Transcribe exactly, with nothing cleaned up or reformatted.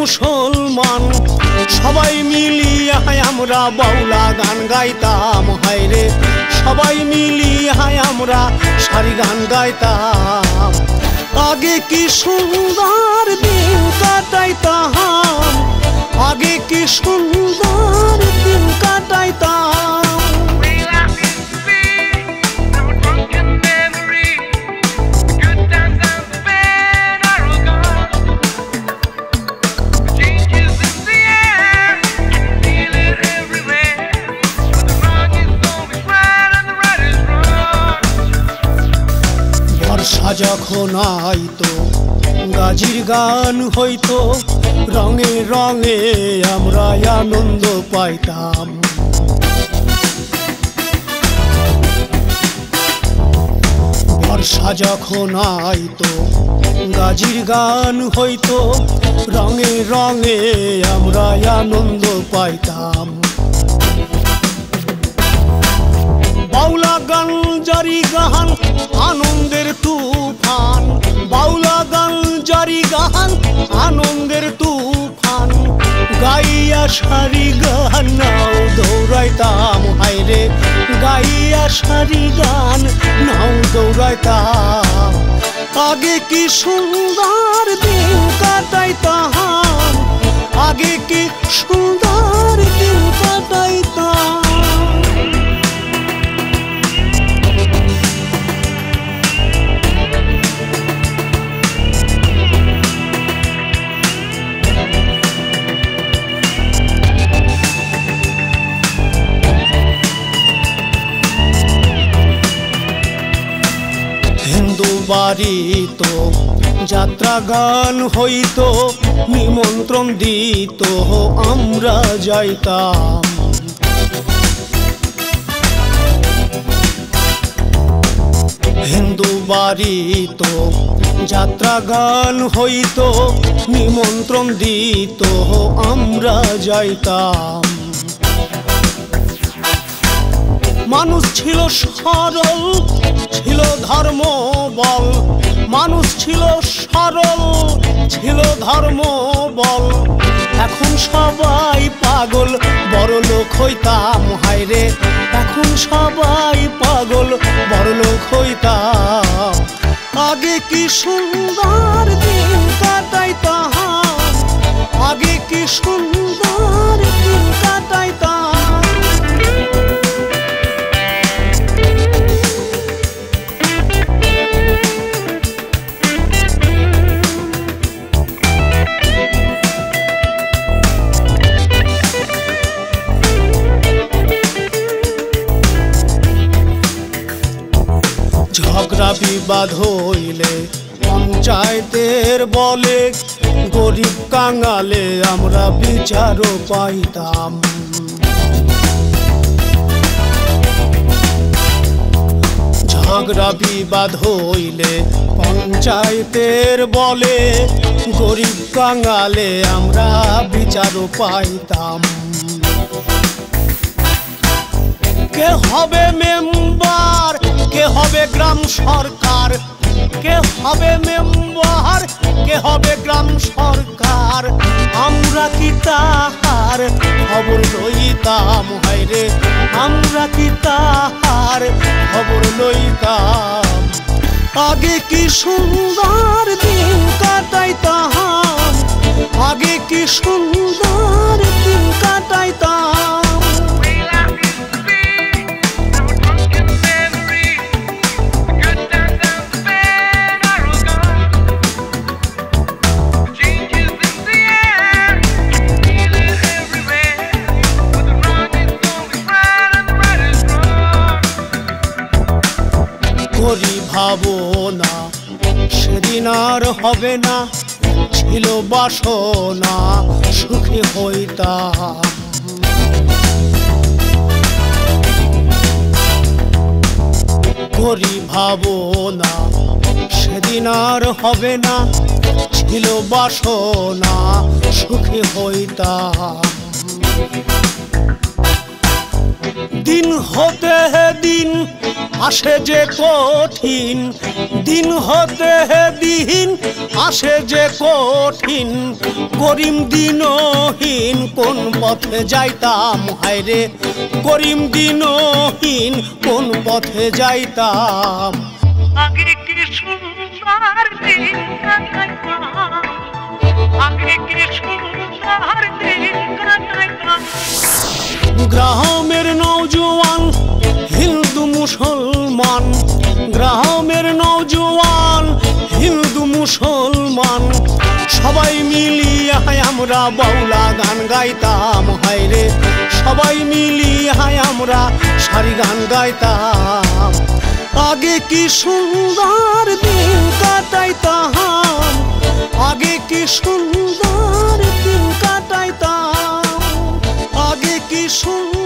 মুসলমান সবাই মিলিয়া আমরা বাউলা গান গাইতাম। হায় রে সবাই মিলিয়া আমরা সারি গান গাইতাম। আগে কি সুন্দর দিন কাটাইতাম, আগে কি সুন্দর দিন কাটাইতাম। বর্ষা যখন আইতো গাজির গান হইতো, রঙে রঙে আমরা আনন্দ পাইতাম। বর্ষা যখন আইতো গাজির গান হইতো, রঙে রঙে আমরা আনন্দ পাইতাম। বাউলা গান জারি গান আনন্দের তুফান, বাউলা গান জারি গান আনন্দের তুফান। গাইয়া সারি গান নাও দৌড়াইতাম। হায় রে গাইয়া সারি গান নাও দৌড়াইতাম। আগে কি সুন্দর দিন কাটাইতাম, আগে কি সুন্দর দিন কাটাইতাম। হিন্দু বাড়ি তো যাত্রা গান হইতো, নিমন্ত্রণ দিত আমরা যাইতাম। হিন্দু বাড়ি তো যাত্রা গান হইতো, নিমন্ত্রণ দিত আমরা যাইতাম। মানুষ ছিল সরল, ছিল ধর্ম বল, মানুষ ছিল সরল, ছিল ধর্ম বল। এখন সবাই পাগল, বড় লোক হইতাম। হায় রে এখন সবাই পাগল, বড় লোক হইতাম। আগে কি সুন্দর দিন কাটাইতাম, আগে কি সুন্দর দিন কাটাইতাম। ঝগড়া বিবাদ হইলে পঞ্চায়েতের বলে, গরিব কাঙালে আমরা বিচারও পাইতাম। ঝগড়া বিবাদ হইলে পঞ্চায়েতের বলে, গরিব কাঙালে আমরা বিচারও পাইতাম। কে হবে মেম্বার, কে হবে গ্রাম সরকার, কে হবে মেম্বার, কে হবে গ্রাম সরকার। আমরা কি তাহার খবর লইতাম। হায় রে আমরা কি তাহার খবর লইতাম। আগে কি সুন্দর দিন কাটাইতাম, আগে কি সুন্দর দিন কাটাইতাম। করি ভাবনা সেদিন আর হবে না, ছিল বাসনা সুখী হইতাম। করি ভাবনা সেদিন আর হবে না, ছিল বাসনা সুখী হইতাম। দিন হতে দিন আসে যে কঠিন দিন হতে দিন আসে যে কঠিন করিম দিনহীন কোন পথে যাইতাম হায়রে করিম দিনহীন কোন পথে যাইতাম আগে কি সুন্দর দিন কাটাইতাম আগে কি সুন্দর দিন কাটাইতাম গ্রামের নওজোয়ান হিন্দু মুসলমান গ্রামের নওজোয়ান হিন্দু মুসলমান সবাই মিলিয়ে আমরা বাউলা গান গাইতাম হায়রে সবাই মিলিয়ে আমরা সারি গান গাইতাম আগে কি সুন্দর দিন কাটাইতাম আগে কি সুন্দর দিন কাটাইতাম আগে কি সুন্দর